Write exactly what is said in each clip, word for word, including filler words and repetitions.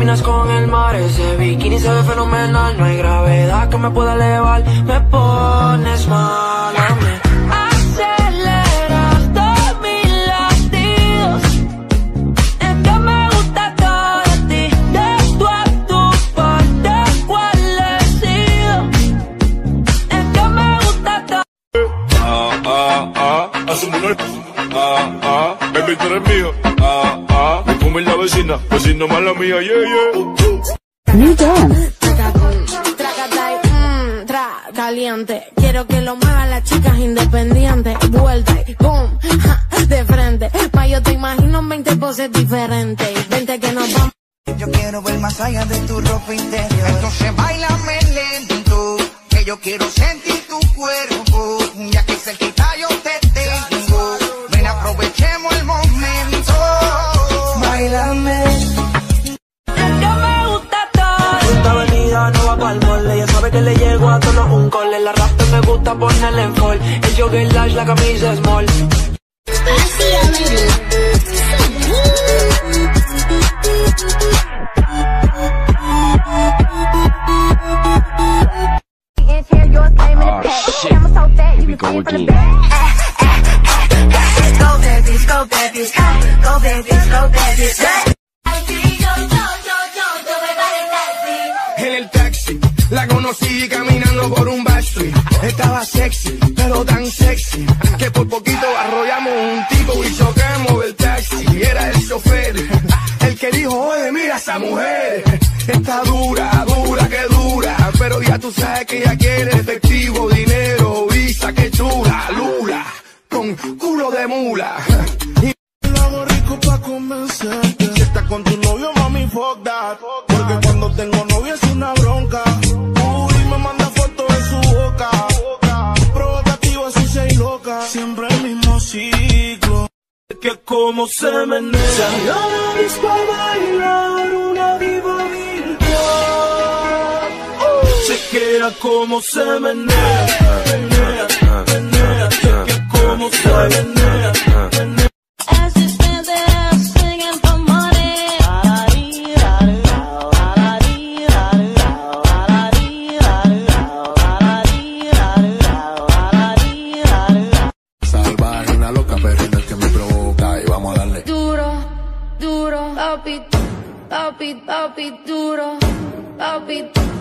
combinas con el mar, ese bikini se ve fenomenal. No hay gravedad que me pueda elevar. Me pones mal a mí. Aceleras todos mis latidos. Es que me gusta todo de ti. De tú a tu parte, ¿cuál he sido? Es que me gusta todo. Ah, ah, ah, a su mujer. Ah, ah, baby, tú eres mío. Ah, ah, me come la vecina, vecina mala mía, yeah, yeah. New dance. Mmm, tra, caliente. Quiero que lo muevan las chicas independientes. Vuelta y boom, ja, de frente. Ma, yo te imagino en veinte poses diferentes. Vente que nos vamos. Yo quiero ver más allá de tu ropa interior. Entonces bailame lento, que yo quiero sentir tu cuerpo. Ya que cerquita yo te tengo. Ven, aprovechemos el momento. Bailame. Esta avenida no va pa'l mole. Ella sabe que le llego a tono un cole. La rap me gusta ponerle en fall. El jogger large, la camisa small. Oh shit, here we go again. Go babies, go babies, go babies, go babies. En el taxi, la conocí caminando por un backstreet. Estaba sexy, pero tan sexy, que por poquito arrollamos un tipo y chocamos el taxi. Y era el chofer, el que dijo, oye, mira esa mujer. Está dura, dura, que dura. Pero ya tú sabes que ella quiere efectivo, dinero, visa, que chula, lula, con culo de mula. Y lo hago rico pa' convencerte. Si estás con tu novio, mami, fuck that. Porque cuando tengo novio es una bronca. Uy, me manda fotos de su boca. Provocativo, así se loca. Siempre el mismo ciclo. Que como se menea. Se agarra disco a bailar una viva virtual. Se queda como se menea. Menea, menea. Se queda como se menea. Menea. As you stand there singing for money. Salvaje, una loca perrita que me provoca y vamos a darle. Duro, duro, papi, papi, papi, duro, papi.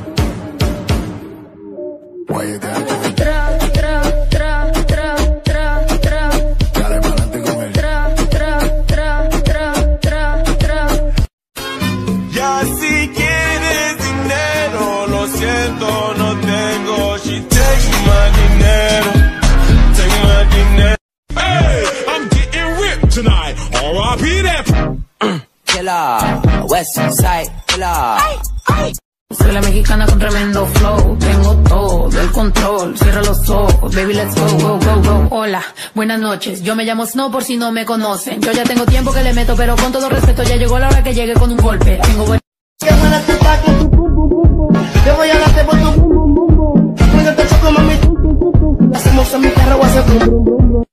Guayete alto. Tra, tra, tra, tra, tra, tra. Dale pa'lante con él. Tra, tra, tra, tra, tra, tra. Ya si quieres dinero, lo siento, no tengo. She take my dinero, take my dinero. Hey, I'm getting ripped tonight. R I P that. Killer, West Side Killer. Soy la mexicana con tremendo flow. Tengo todo el control. Cierra los ojos, baby, let's go, go, go, go. Hola, buenas noches. Yo me llamo Snow por si no me conocen. Yo ya tengo tiempo que le meto, pero con todo respeto ya llegó la hora que llegue con un golpe. Tengo buen... Te voy a darte por tu bum bum bum bum. Cuando te choco, mami, hacemos en mi carro o hacer bum bum bum.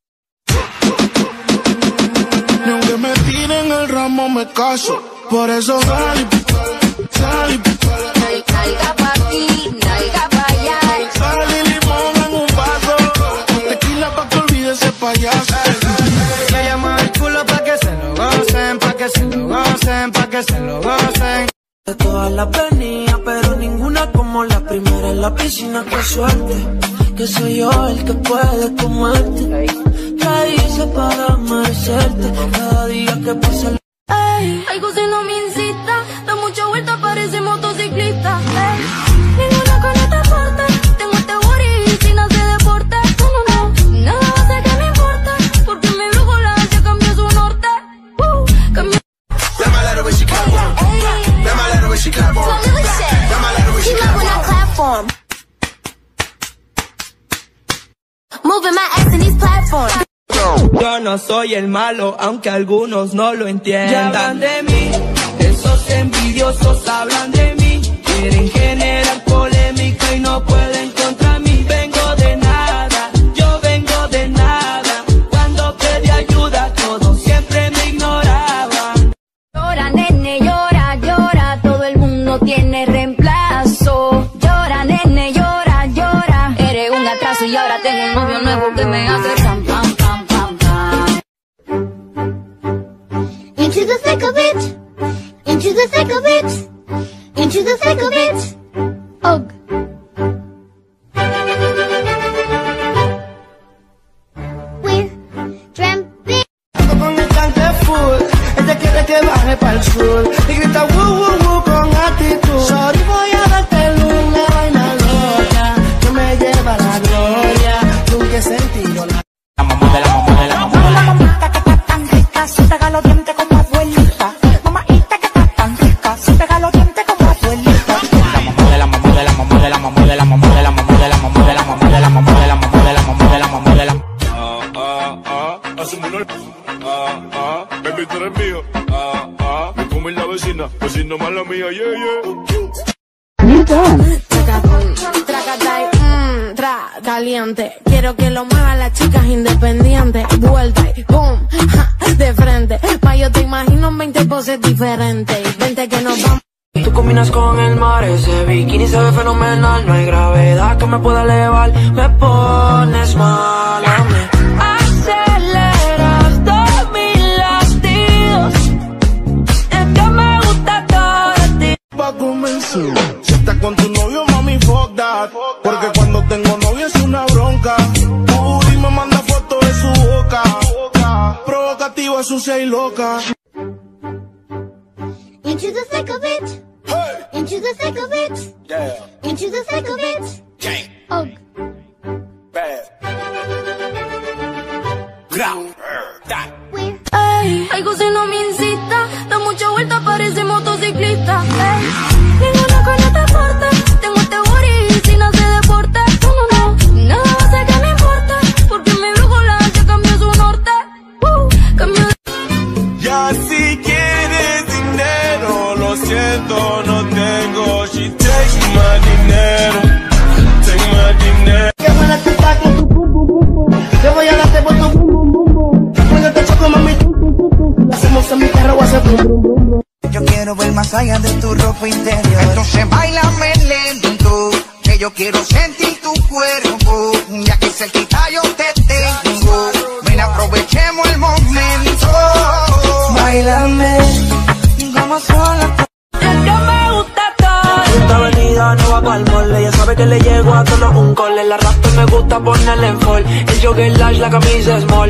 Ni aunque me tiren el ramo me caso. Por eso salí, salí. Nalga pa' aquí, nalga pa' allá. Sal y limón en un vaso. Tequila pa' que olvide ese payaso. Le llamo el culo pa' que se lo gocen, pa' que se lo gocen, pa' que se lo gocen. De todas las venías, pero ninguna como la primera en la piscina. Qué suerte, que soy yo el que puede comerte. ¿Qué hice para merecerte? Cada día que pasa el... Ey, algo si no me incita. Da mucha vuelta, parece motociclista. Ey, ninguna con esta parte. Tengo este booty sin hacer deporte. No, no, no, nada va a ser que me importa. Porque mi brújula ya cambió su norte. Uh, cambió. Let my letter when she clap on. Let my letter when she clap on. Let my letter when she clap on. Moving my ass in these platforms. Yo no soy el malo, aunque algunos no lo entiendan. Ya hablan de mí, esos envidiosos hablan de mí. Quieren generar polémica y no pueden contra mí. Vengo de nada, yo vengo de nada. Cuando pedí ayuda, todos siempre me ignoraban. Llora, nene, llora, llora. Todo el Into the thick of it. Into the thick of it. Ugh. We're tramping. Ando con el tanque full. Ella quiere que baje pa'l sur. Y grita woo woo woo con actitud. Sorry, voy a darte una vaina loca que me lleva a la gloria. Nunca he sentido la... La mamá de la mamá de la mamá de la mamita que está tan rica, se pega los dientes como abuelita. Mamita que está tan rica, se pega los dientes como abuelita. La mamá de la mamá de la mamá de la mamá de la mamá de la mamá de la mamá de la mamá de la mamá de la mamá de la mamá de la mamá de la. Ah, ah, ah, hacemos una... Ah, ah, baby, tú eres mío. Ah, ah, me come la vecina, vecino mala mía, yeah, yeah. You done. Tracatay, mmm, tra, caliente. Quiero que lo muevan las chicas independientes. Vuelta y boom, ja, de frente. Pa' yo te imagino en veinte poses diferentes. Vente que nos vamos. Tú combinas con el mar, ese bikini se ve fenomenal. No hay gravedad que me pueda elevar. Me pones mal a mí. Aceleras todos mis latidos. Es que me gusta todo de ti. Pa' comenzar, si estás con tu novio, mami, fuck that. Porque cuando tengo novio es una bronca. Uy, me manda fotos de su boca. Provocativa, sucia y loca. Into the thick of it. Into the thick of it. Into the thick of it. Ugh. We're Ey, algo si no me incita. Da mucha vuelta, parece motociclista. Ey, ninguna con este porte. Tengo este booty y sin hacer deporte. No, no, no, nada va a hacer que me importe. Porque mi brújula ya cambió su norte. Uh, cambió de... Ya si quieres dinero, lo siento, no tengo. She takes my dinero, take my dinero. Que buena te está con tu pum pum pum pum. Te voy a darte por tu pum pum pum pum. Cuando te choco, mami, tu tu tu tu. Hacemos en mi carro, voy a hacer brum brum brum brum. Yo quiero ver más allá de tu ropa interior. Entonces bailame lento, que yo quiero sentir tu cuerpo. Ya que cerquita yo te tengo, ven aprovechemos el momento. Bailame como sola. Es que me gusta todo. Esta avenida no va pa'l mall. Ella sabe que le llego a todos un call. La rap me gusta ponerle en fall. El jogger large, la camisa small.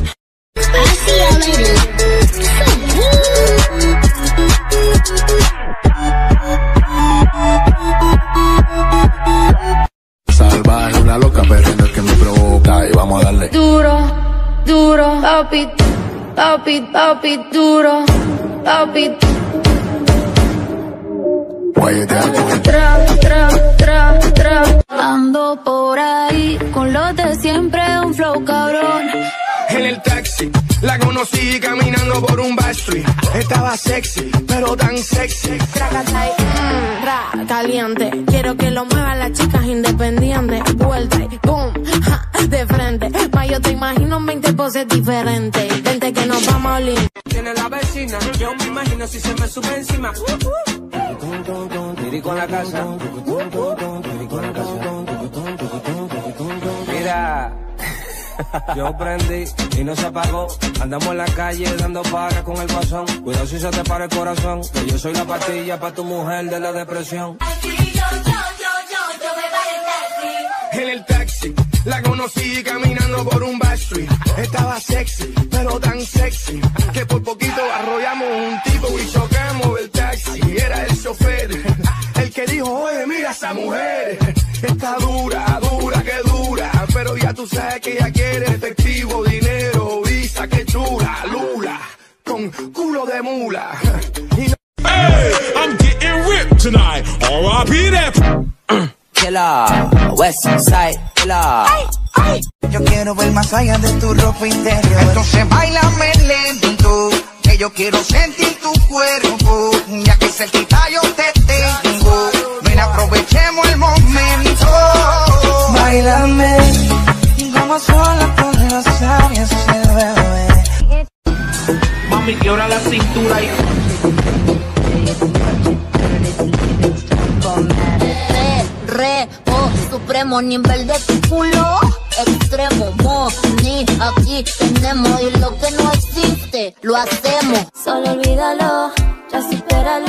Salvaje, una loca, pero no es que me provoca. Y vamos a darle Duro, duro, papi, papi, papi, duro, papi. Tra, tra, tra, tra. Ando por ahí con los de siempre, un flow cabrón. en el taxi. La conocí caminando por un backstreet. Estaba sexy, pero tan sexy. Tracatay, mmm, ra, caliente. Quiero que lo muevan las chicas independientes. Vuelta y boom, ja, de frente. Ma, yo te imagino en veinte poses diferentes. Vente que nos vamos a olir. Tiene la vecina, yo me imagino si se me sube encima. Tiri con la casa. Tiri con la casa. Mira. Yo prendí y no se apagó. Andamos en la calle dando paga con el pasón. Cuidado si se te para el corazón, que yo soy la pastilla para tu mujer de la depresión. Aquí yo, yo, yo, yo, yo me paré el taxi. En el taxi, la conocí caminando por un backstreet. Estaba sexy, pero tan sexy, que por poquito arrollamos un tipo y chocamos el taxi. Era el chofer, el que dijo, oye, mira esa mujer. Está dura, dura, que dura. Pero ya tú sabes que ella quiere efectivo, dinero, visa, que chula, lula, con culo de mula. Y no... Hey, I'm getting ripped tonight. R I P that. Killer, West Side Killer. Yo quiero ver más allá de tu ropa interior. Entonces bailame lento, que yo quiero sentir tu cuerpo. Ya que cerquita yo te tengo, ven aprovechemos el momento. Bailame como sola con los sabios se bebe. Mami, quiebra la cintura y... Re, oh, supremo nivel de tu culo. Extremo, mo, ni aquí tenemos. Y lo que no existe, lo hacemos. Solo olvídalo, ya supéralo.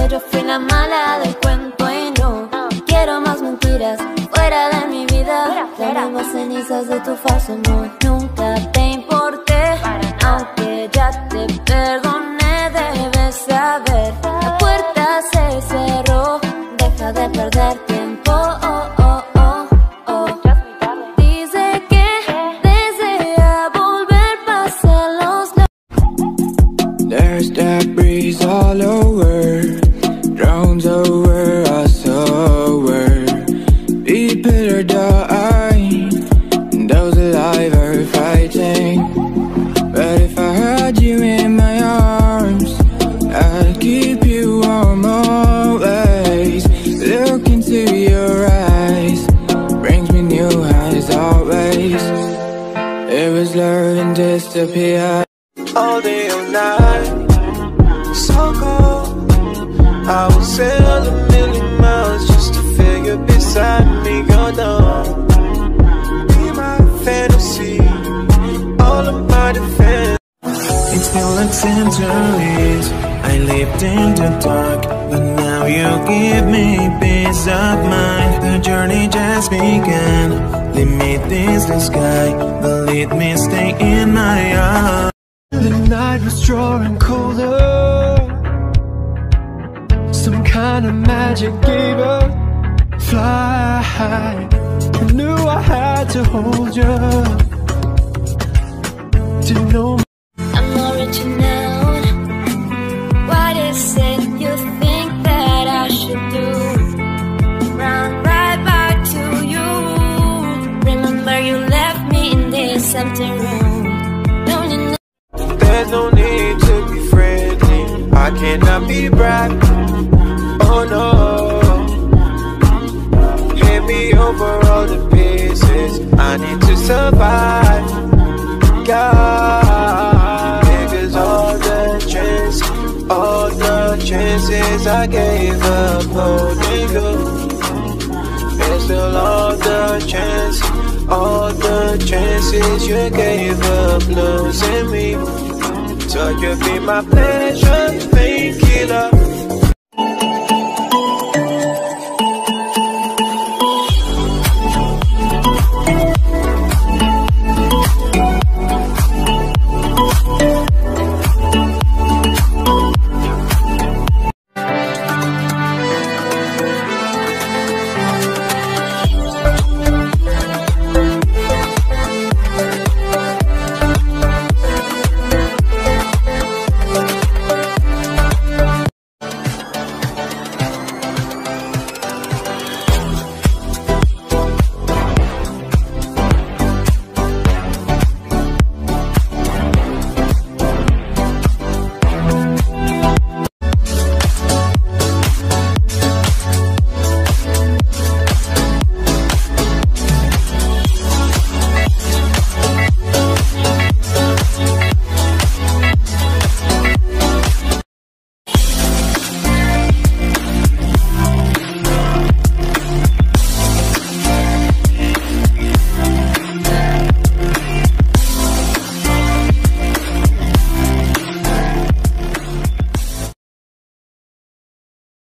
que yo fui la mala del cuento y no quiero más mentiras fuera de mi vida. Tenemos cenizas de tu falso amor. Nunca te importé, aunque ya te perdoné. Debes saber, la puerta se cerró. Deja de perder tiempo. Oh, oh, oh, oh. Dice que desea volver, pasar los labios. There's that breeze all over, drowns over us over. People are dying, those alive are fighting. But if I had you in my arms, I'd keep you warm always. Look into your eyes, brings me new highs always. It was love and disappeared. All day, all night, so cold. I will sail a million miles just to feel you beside me. Go down, be my fantasy, all of my defense. It's been like centuries I lived in the dark, but now you give me peace of mind. The journey just began. Limit is the sky, but let me stay in my arms. The night was drawing colder. Some kind of magic gave us fly. I knew I had to hold you. Didn't know. I'm original. What is it you think that I should do? Run right back to you. Remember you left me in this empty room. Don't you know? There's no need to be friendly. I cannot be bribed. Oh no. Hand me over all the pieces. I need to survive. God, because all the chances, all the chances I gave up holding you. There's still all the chances, all the chances you gave up losing me. So you be my pleasure, painkiller.